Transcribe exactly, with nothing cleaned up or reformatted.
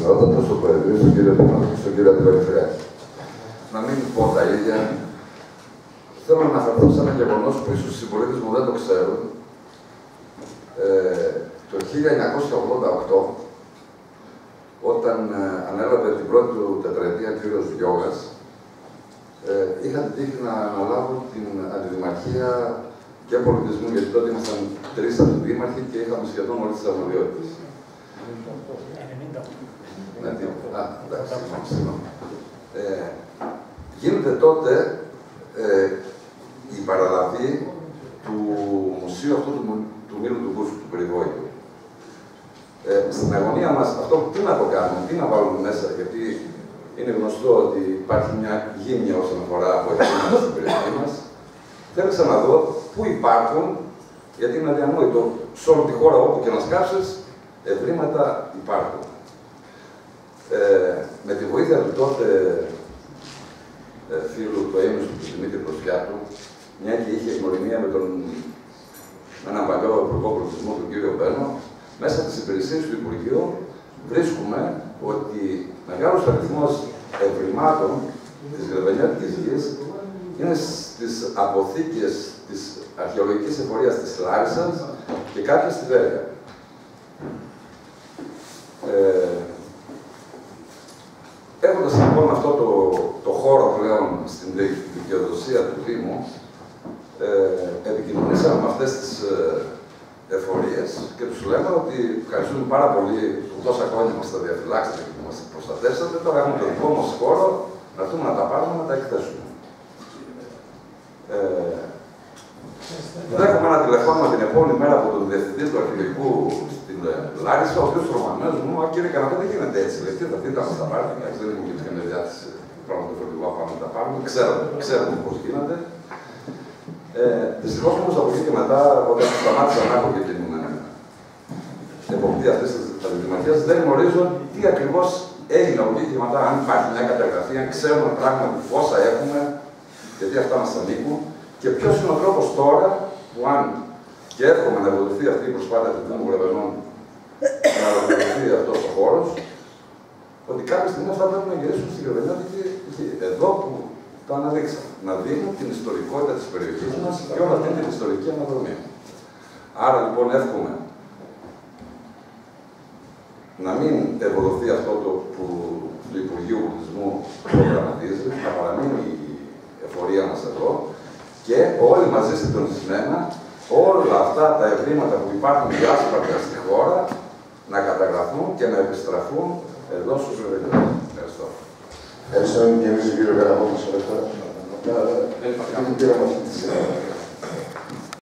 Ρώτατε στο Προεδρείο, στον κύριο Δημάρχο και στον κύριο Αντιπεριφερειάρχη. Να μην πω τα ίδια, θέλω να αναφερθώ σε ένα γεγονός που ίσως οι συμπολίτες μου δεν το ξέρουν. Ε, το χίλια εννιακόσια ογδόντα οκτώ, όταν ε, ανέλαβε την πρώτη του τετραετία ο κύριος Γιώγας, ε, είχα την τύχη να αναλάβω την αντιδημαρχία και πολιτισμού, γιατί τότε ήμασταν τρεις αντιδήμαρχοι και είχαμε σχεδόν όλες τις αρμοδιότητες. Ναι, τι, α, εντάξει, συγγνώμη. Ε, γίνεται τότε ε, η παραλαβή του μουσείου αυτού του, του Μήλου του Μπούσκου, του περιβόητου. Ε, στην αγωνία μας, αυτό τι να το κάνουμε, τι να βάλουμε μέσα, γιατί είναι γνωστό ότι υπάρχει μια γύμνια όσον αφορά από εκείνα στην περιοχή μας. Θέλησα να δω πού υπάρχουν, γιατί είναι αδιανόητο, σε όλη τη χώρα όπου και να σκάψεις, ευρήματα υπάρχουν. Ε, με τη βοήθεια του τότε ε, φίλου του έμεσου του Δημήτρη Προσφιάτου, μια και είχε γνωριμία με, τον, με έναν παλιό υπουργό πολιτισμού, τον κύριο Μπένο, μέσα από τις υπηρεσίες του Υπουργείου βρίσκουμε ότι μεγάλος αριθμός ευρημάτων της Γρεβενιάτικης γης είναι στις αποθήκες της αρχαιολογικής εφορίας της Λάρισσας και κάποια στη Βέρεια. Ε, Έχοντας λοιπόν αυτό το, το χώρο πλέον στην δικαιοδοσία του Δήμου, ε, επικοινωνήσαμε με αυτές τις ε, εφορίες και τους λέμε ότι ευχαριστούμε πάρα πολύ που τόσα χρόνια μας τα διαφυλάξατε και που μας προστατεύσατε. Τώρα έχουμε το δικό μας χώρο, να έρθουμε να τα πάρουμε να τα εκθέσουμε. Ε, Δέχομαι ένα τηλεφώνημα την επόμενη μέρα από τον διευθυντή του αρχαιολογικού στην Λάρισα, ο οποίος Ρωμανέος μου είπε: κύριε Καναπέ, δεν γίνεται έτσι. Λέει, τι θα δείτε, θα τα πάρετε. Εντάξει, δεν έχουμε και μια διάθεση πραγματοποιητικού πάμε να τα πάρουμε. Ξέρουμε, ξέρουμε πώς γίνεται. Ε, Δυστυχώς όμως από εκεί και μετά, όταν σταμάτησα να έχω και την εποπτεία αυτής της αντιδημαρχίας, δεν γνωρίζω τι ακριβώς έγινε από εκεί και μετά, αν υπάρχει μια καταγραφή, αν ξέρουμε πράγματι πόσα έχουμε, γιατί αυτά μας ανήκουν. Και ποιος είναι ο τρόπος τώρα που, αν και εύχομαι να βοηθηθεί αυτή η προσπάθεια του Δήμου Γρεβενών να βοηθηθεί αυτός ο χώρος, ότι κάποια στιγμή αυτά πρέπει να γυρίσουν στη Γρεβενιάτικη γη. Εδώ που τα αναδείξαμε. Να δίνουν την ιστορικότητα της περιοχής μας και όλη αυτή την ιστορική αναδρομή. Άρα λοιπόν εύχομαι να μην ευοδοθεί αυτό το που του Υπουργείου Πολιτισμού προγραμματίζει, να παραμείνει η εφορία μας εδώ. Και όλοι μαζί συντονισμένα, όλα αυτά τα ευρήματα που υπάρχουν διάσπαρτα στη χώρα να καταγραφούν και να επιστραφούν εδώ στους Γρεβενιώτες. Ευχαριστώ. Ευχαριστώ και εμείς τον κύριο Καραγώνα.